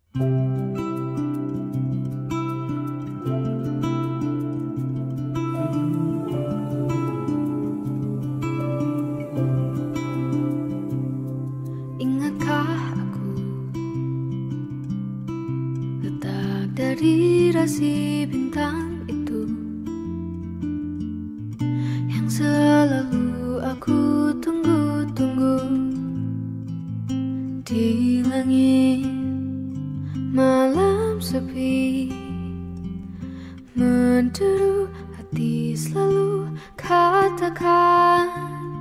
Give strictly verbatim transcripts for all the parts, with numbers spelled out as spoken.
Ingatkah aku letak dari rasi bintang itu yang selalu aku tunggu-tunggu di langit malam sepi, menderu hati selalu katakan,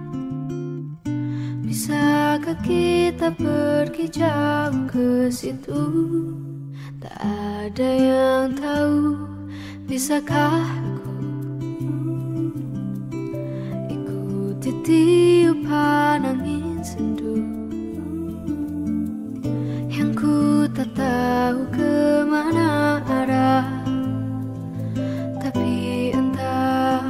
bisakah kita pergi jauh ke situ? Tak ada yang tahu. Bisakah aku ikuti tiupan angin sendu yang ku tak tahu kemana arah, tapi entah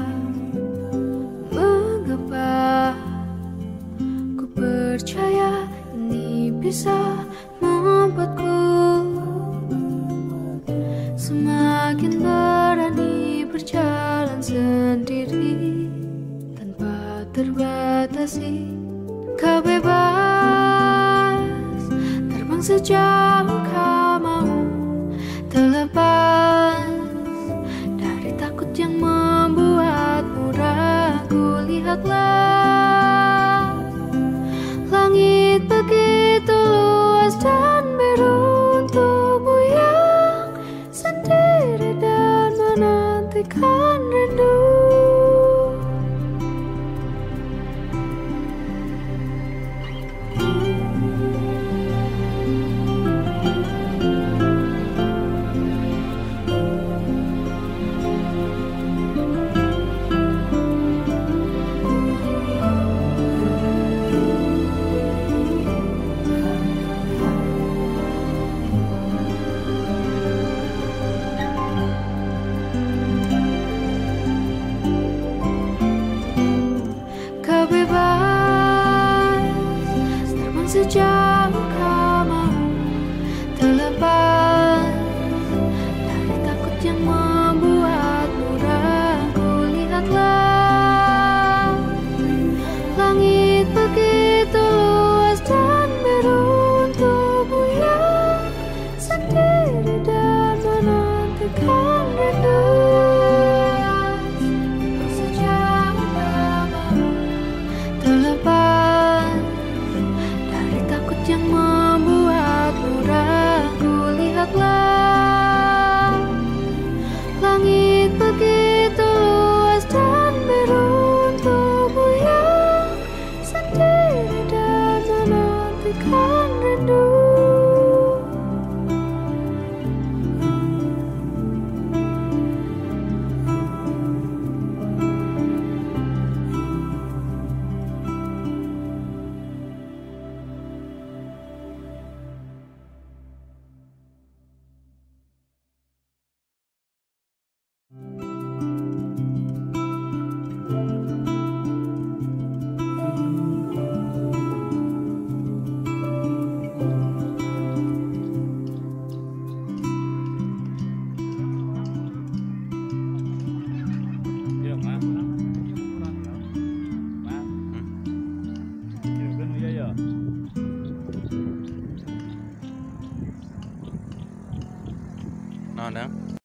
mengapa ku percaya ini bisa membuatku semakin berani berjalan sendiri tanpa terbatasi. Kau bebas terbang sejauh kau mau, terlepas dari takut yang membuatmu ragu. Lihatlah, langit begitu luas dan biru untukmu yang sendiri dan menantikan rindu. Sejauh kau mau, terlepas dari takut yang membuatmu ragu. Lihatlah, langit begitu luas dan biru untukmu yang sendiri dan menantikan rindu. Sejauh kau mau, terlepas yang membuatmu ragu. Lihatlah, langit begitu luas dan biru untukmu yang sendiri dan menantikan rindu. Ngon đó.